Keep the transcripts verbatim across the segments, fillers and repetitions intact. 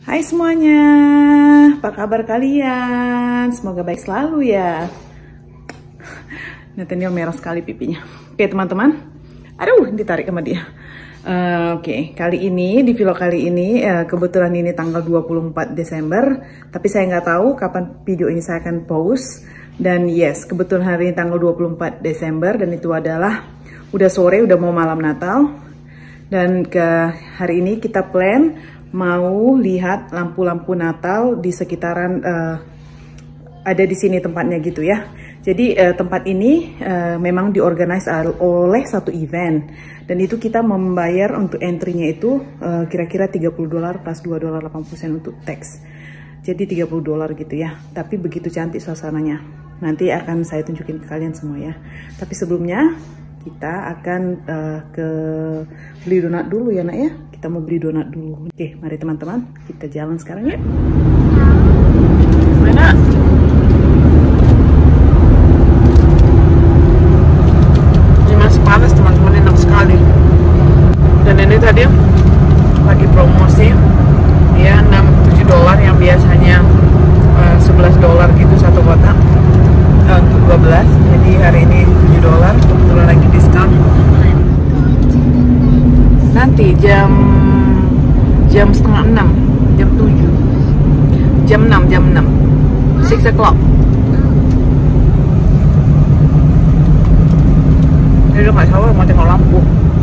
Hai semuanya, apa kabar kalian? Semoga baik selalu ya. Nathaniel merah sekali pipinya. Oke teman-teman, aduh ditarik sama dia. Uh, Oke, okay. Kali ini di vlog kali ini uh, kebetulan ini tanggal dua puluh empat Desember, tapi saya nggak tahu kapan video ini saya akan post. Dan yes, kebetulan hari ini tanggal dua puluh empat Desember dan itu adalah udah sore, udah mau malam Natal. Dan ke hari ini kita plan mau lihat lampu-lampu Natal di sekitaran uh, ada di sini tempatnya gitu ya. Jadi uh, tempat ini uh, memang diorganize oleh satu event dan itu kita membayar untuk entry-nya itu kira-kira uh, tiga puluh dolar plus dua dolar delapan puluh sen untuk tax. Jadi tiga puluh dolar gitu ya. Tapi begitu cantik suasananya. Nanti akan saya tunjukin ke kalian semua ya. Tapi sebelumnya kita akan uh, ke beli donat dulu ya nak ya. Kita mau beli donat dulu. Oke, mari teman-teman, kita jalan sekarang ya. Mana? Ini masih panas teman-teman, enak sekali. Dan ini tadi lagi promosi, ya enam tujuh dolar yang biasanya uh, sebelas dolar gitu satu kotak. Uh, untuk dua belas. Jadi hari ini tujuh dolar, kebetulan lagi diskon. Nanti jam jam setengah enam, jam tujuh, jam enam, jam enam, six o'clock. Jadi udah nggak sabar mau tengok lampu.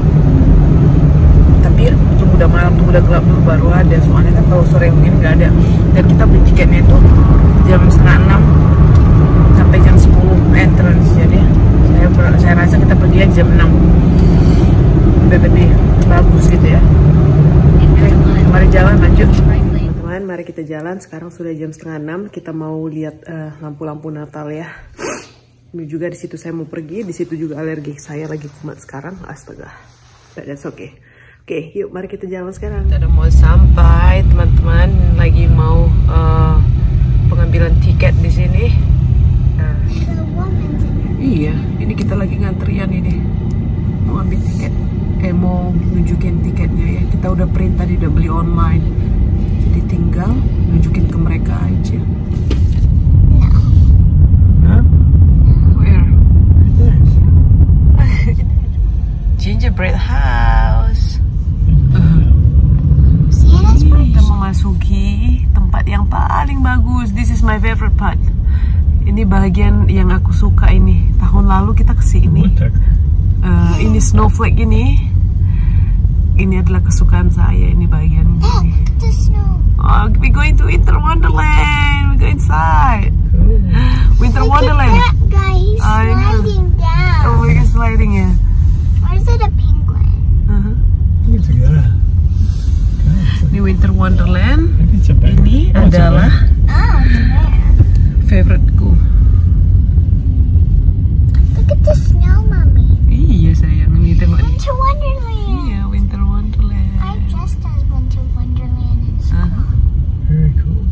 Tapi tunggu udah malam, tunggu udah gelap dulu baru ada. Soalnya kan kalau sore mungkin nggak ada. Dan kita beli tiketnya itu jam setengah enam sampai jam sepuluh entrance. Jadi saya saya rasa kita pergi aja jam enam. Udah lebih bagus gitu ya. Oke, mari jalan lanjut. Teman-teman, mari kita jalan. Sekarang sudah jam setengah enam. Kita mau lihat lampu-lampu uh, Natal ya. Ini juga di situ saya mau pergi. Di situ juga alergi saya lagi kumat sekarang. Astaga. But that's okay. Oke, yuk mari kita jalan sekarang. Kita udah mau sampai, teman-teman. Lagi mau uh, pengambilan tiket di sini. Nah. Iya, ini kita lagi ngantrian ini. Mau ambil tiket. Eh mau nunjukin tiketnya ya. Kita udah print tadi, udah beli online. Jadi tinggal nunjukin ke mereka aja. Hah? Where? Gingerbread house. Uh. Kita memasuki tempat yang paling bagus. This is my favorite part. Ini bagian yang aku suka ini. Tahun lalu kita kesini. Uh, ini snowflake ini. Ini adalah kesukaan saya, ini bagian ini. Oh, we going to Winter Wonderland. We go inside. Winter Wonderland. Look at that, guys. Sliding down. Oh, we're sliding ya. Where's it a penguin? Uh-huh. Ini Winter Wonderland. Ini adalah Oh, favoriteku. look at the snow, mommy. Iya sayang, ini tengok nih. Winter Wonderland. Iya, Winter Wonderland. I dressed as Winter Wonderland in school. Uh-huh. Very cool.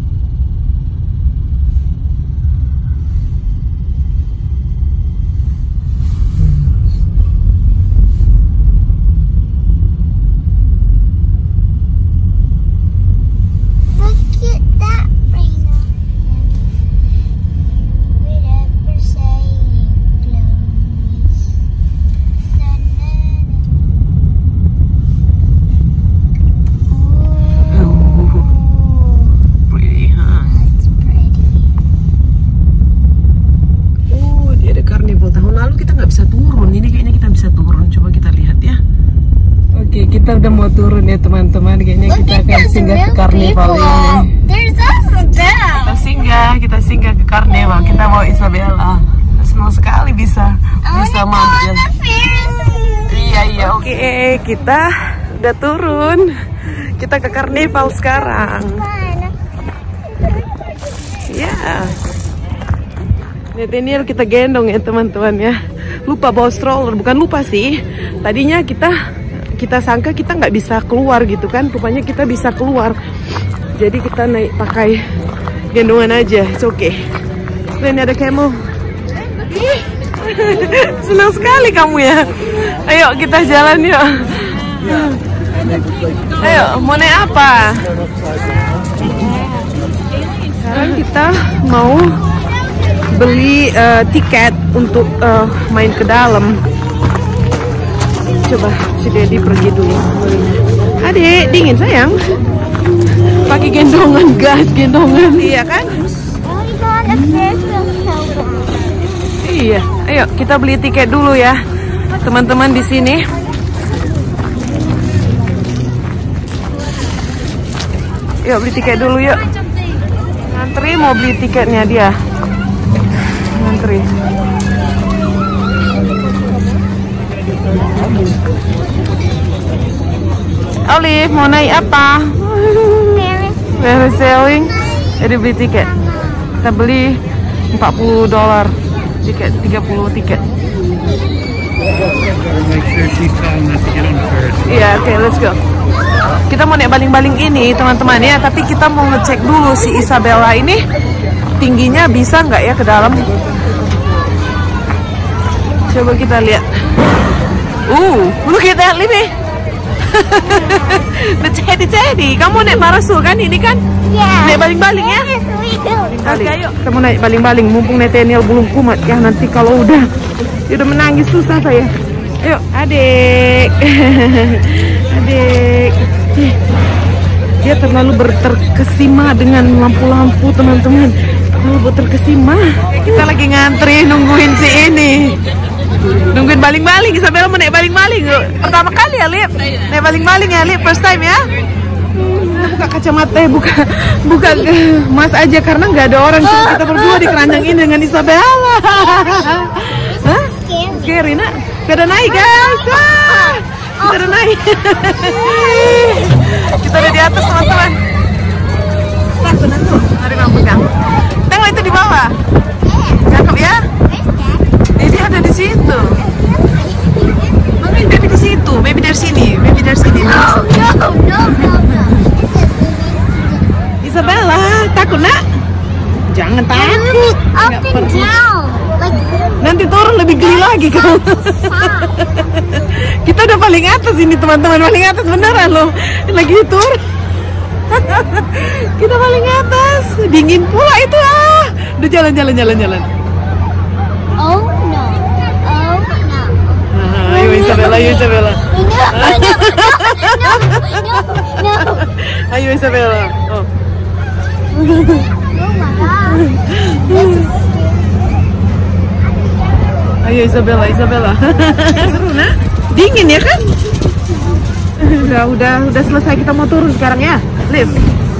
Look at that rain on him. Whatever saying close. Na, na, na. Ooh. Pretty, huh? That's pretty. Oh, dia ada karnival. Tahun lalu kita nggak bisa turun. Ini kayaknya kita bisa turun. Coba kita lihat ya. Oke, kita udah mau turun ya teman-teman. Kayaknya Look kita at akan those singgah ke real karnival people. ini. There's also down. Kita singgah, kita singgah ke karnival. Kita bawa Isabella. Senang sekali bisa bisa mampir. Iya iya. Oke, kita udah turun. Kita ke karnival sekarang. Ya. Nathaniel kita gendong ya teman-teman ya. Lupa bawa stroller, bukan lupa sih. Tadinya kita kita sangka kita nggak bisa keluar gitu kan. Rupanya kita bisa keluar. Jadi kita naik pakai gendongan aja. It's okay. Ini ada camel. Senang sekali kamu ya. Ayo kita jalan yuk. Ayo, mau naik apa? kita mau beli uh, tiket untuk uh, main ke dalam. Coba si Dedi pergi dulu. Adik, dingin sayang. Pakai gendongan, gas gendongan. Iya kan? Iya. Ayo kita beli tiket dulu ya, teman-teman di sini. Yuk beli tiket dulu yuk. Ngantri mau beli tiketnya dia. Ngantri. Olive mau naik apa? Parasailing. Jadi beli tiket. Kita beli empat puluh dolar tiket, tiga puluh tiket. Iya, oke, let's go. Kita mau naik baling-baling ini teman-teman ya, tapi kita mau ngecek dulu si Isabella ini tingginya bisa nggak ya ke dalam. Coba kita lihat. Uh, look at that, Libby. Jadi, kamu naik parasol kan ini kan? Yeah. Naik baling-baling ya? Yes, we do. Oke, ayo. Kita mau naik baling-baling, mumpung Nathaniel belum kumat ya. Nanti kalau udah, dia udah menangis susah saya. Ayo, adik. Adik. Dia terlalu berterkesima dengan lampu-lampu teman-teman. Terlalu terkesima. Kita lagi ngantri nungguin si ini. Nungguin baling-baling. Isabella mau naik baling-baling. Pertama kali ya, Lip. Naik baling-baling ya, Lip. First time ya. Buka kacamata, buka buka mas aja karena nggak ada orang. Kita berdua di keranjang ini dengan Isabella. Hah? Scary nak. Kita udah naik guys. Ah, kita udah naik. Kita udah di atas teman-teman. Takut nanti. Mari mau pegang. Tengok itu di bawah. Cakep ya. Dia ada di situ. Mungkin maybe di situ, maybe dari sini, maybe dari sini. No, no, no, no, no. Isabella, takut nak? Jangan takut. Up and down. Like, nanti turun lebih geli lagi kau. Kita udah paling atas ini teman-teman, paling atas beneran loh. Lagi turun. Kita paling atas, dingin pula itu ah. Udah jalan-jalan jalan-jalan. oh no, oh no. Ah, ayo Isabella, ayo Isabella. No, no, no, no, no. Ayo Isabella. Oh. Oh my god. This is Ayo Isabella, Isabella. Seru nak? Dingin ya kan? Udah, udah, udah selesai, kita mau turun sekarang ya, Liv.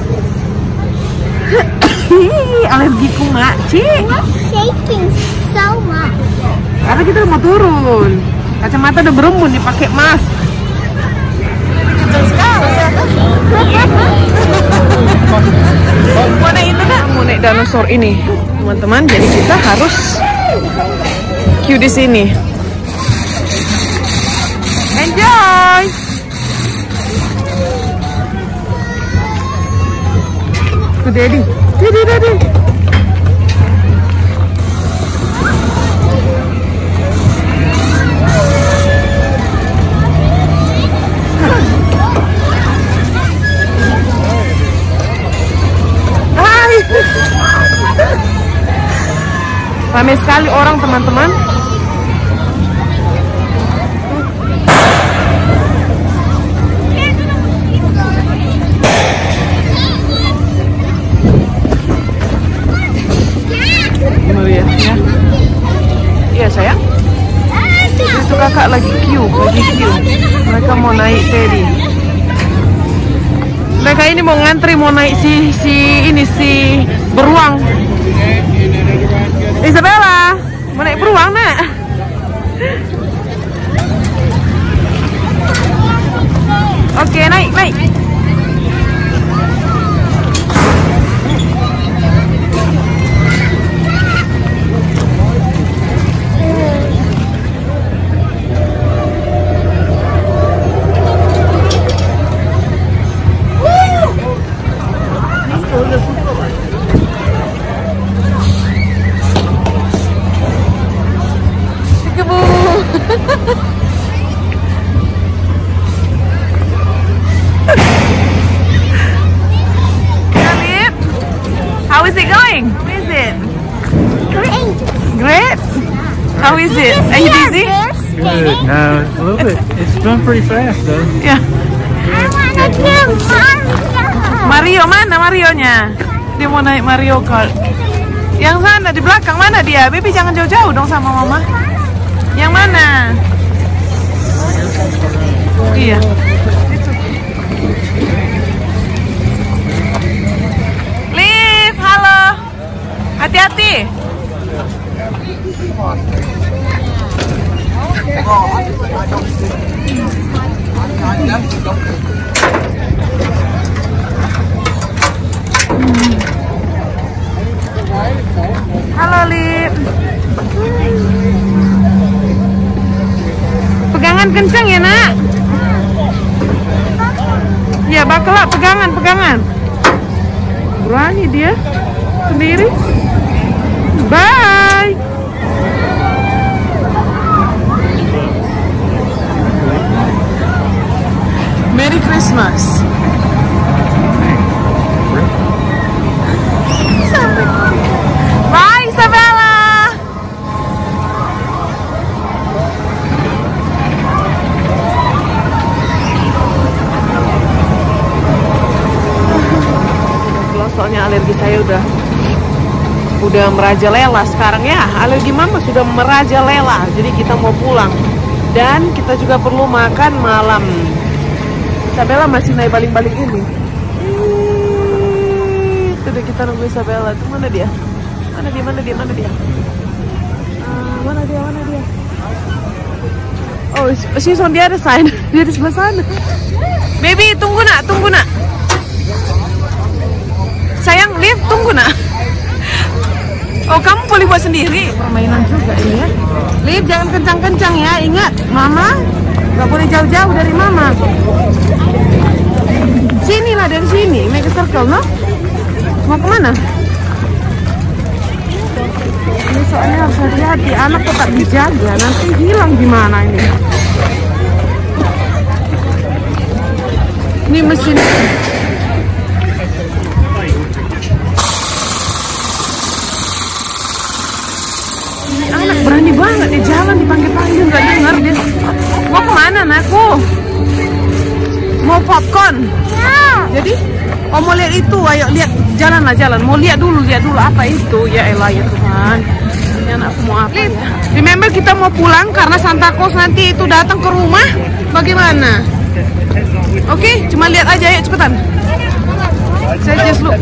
Alergiku mak, Cik. What's shaking so much? Karena kita mau turun. Kacamata udah berembun dipakai mas. Kecil sekali ya. Mau naik itu nak? Mau naik dinosaur ini, teman-teman. Jadi kita harus queue di sini. Enjoy. Tuh Daddy, Daddy, Daddy. Hai. Ramai sekali orang teman-teman. Ya, ya. Iya sayang. Itu kakak lagi queue, lagi queue. Mereka mau naik Teddy. Mereka ini mau ngantri mau naik si si ini si beruang. Isabella, mau naik beruang nak? Oke, naik, naik. Peekaboo. How is it going? How is it? Great. Great. How is it? Are you dizzy? Good. No, a little bit. It's going pretty fast though. Yeah. I wanna do Mario. Mario mana Marionya? Dia mau naik Mario Kart. Yang sana di belakang mana dia? Baby jangan jauh-jauh dong sama mama. Yang mana? Iya. Liv, halo. Hati-hati. Halo Liv. Pegangan kencang ya nak. Ya bakal pegangan pegangan. Berani dia sendiri. Bye. Merry Christmas. Bye Isabella. Soalnya alergi saya udah udah merajalela sekarang ya. Alergi mama sudah merajalela. Jadi kita mau pulang dan kita juga perlu makan malam. Isabella masih naik baling-baling ini. Itu deh kita nunggu Isabella. Itu mana dia? Mana dia? Mana dia? Mana dia? Uh, mana dia? Mana dia? Oh, she's on the other side. Dia di sebelah sana. Baby, tunggu nak, tunggu nak. Sayang, Liv, tunggu nak. Oh, kamu boleh buat sendiri. Permainan juga ini ya. Liv, jangan kencang-kencang ya. Ingat, mama nggak boleh jauh-jauh dari mama. Sini lah, dari sini. Make a circle, no? Mau kemana? Ini soalnya harus hati-hati. Anak tetap dijaga. Nanti hilang gimana ini? Ini mesin. Anak berani banget di jalan dipanggil-panggil nggak dengar dia. Mau kemana anakku? Mau popcorn? Ya. Jadi, oh mau lihat itu, ayo lihat jalan lah jalan. Mau lihat dulu, lihat dulu apa itu? Ya elah ya Tuhan. Ini anakku mau apa? Ya? Remember kita mau pulang karena Santa Claus nanti itu datang ke rumah. Bagaimana? Oke, okay, cuma lihat aja ya cepetan. Saya just look.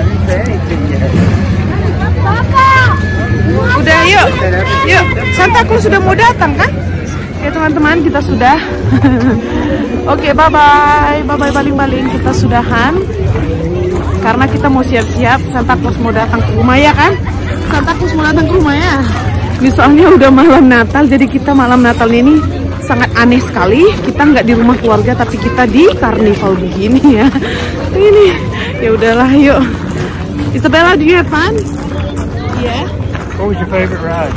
Udah yuk, yuk. Santa Claus sudah mau datang kan? Ya teman-teman kita sudah. Oke okay, bye bye, bye bye baling-baling kita sudahan. Karena kita mau siap-siap Santa Claus mau datang ke rumah ya kan? Santa Claus mau datang ke rumah ya. Ini soalnya udah malam Natal, jadi kita malam Natal ini sangat aneh sekali. Kita nggak di rumah keluarga tapi kita di karnival begini ya. Ini ya udahlah yuk. Isabella, do you have fun? Yeah. What was your favorite ride?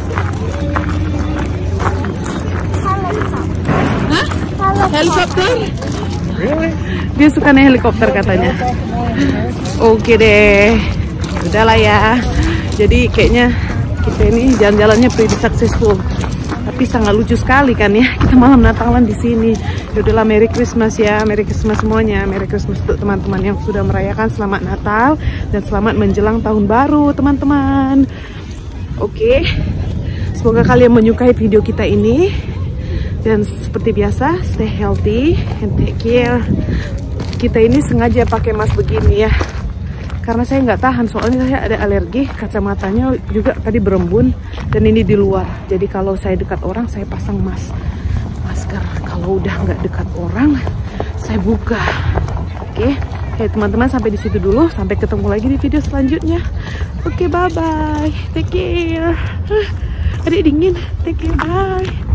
Hah? Helikopter? Really? Dia suka naik helikopter katanya. Oke deh. Udahlah ya. Jadi kayaknya kita ini jalan-jalannya pretty successful. Tapi sangat lucu sekali kan ya. Kita malam Natalan di sini. Yaudahlah, Merry Christmas ya. Merry Christmas semuanya. Merry Christmas untuk teman-teman yang sudah merayakan. Selamat Natal dan selamat menjelang tahun baru teman-teman. Oke, semoga kalian menyukai video kita ini. Dan seperti biasa, stay healthy and take care. Kita ini sengaja pakai mask begini ya, karena saya nggak tahan, soalnya saya ada alergi. Kacamatanya juga tadi berembun, dan ini di luar. Jadi kalau saya dekat orang, saya pasang mask masker. Kalau udah nggak dekat orang, saya buka. Oke, okay, teman-teman sampai di situ dulu. Sampai ketemu lagi di video selanjutnya. Oke, okay, bye bye. Take care. Adik dingin. Take care. Bye.